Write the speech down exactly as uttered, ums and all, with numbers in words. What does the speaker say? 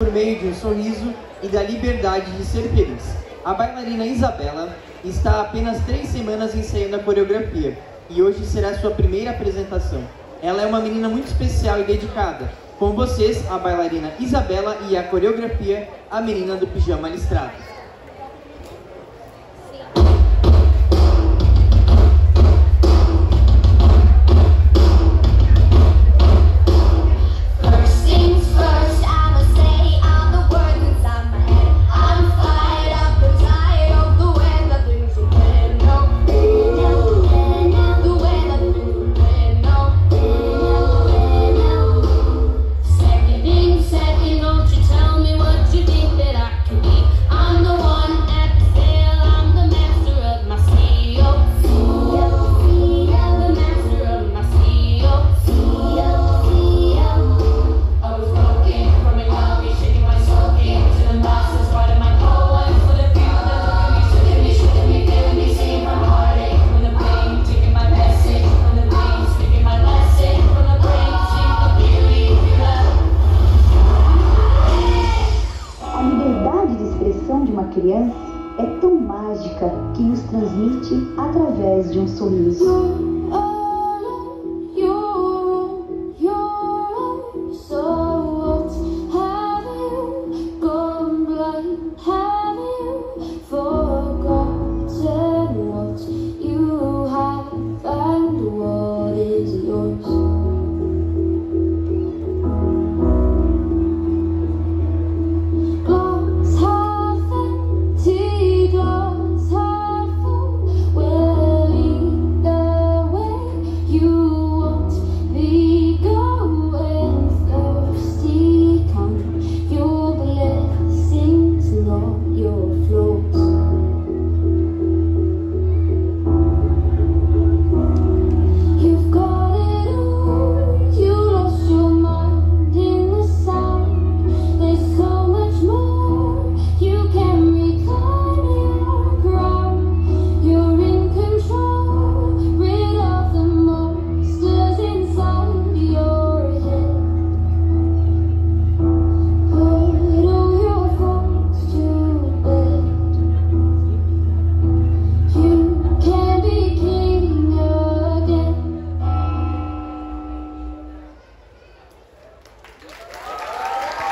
por meio de um sorriso e da liberdade de ser feliz. A bailarina Isabela está há apenas três semanas ensaiando a coreografia e hoje será sua primeira apresentação. Ela é uma menina muito especial e dedicada. Com vocês, a bailarina Isabela e a coreografia, a menina do pijama listrado. Criança é tão mágica que nos transmite através de um sorriso.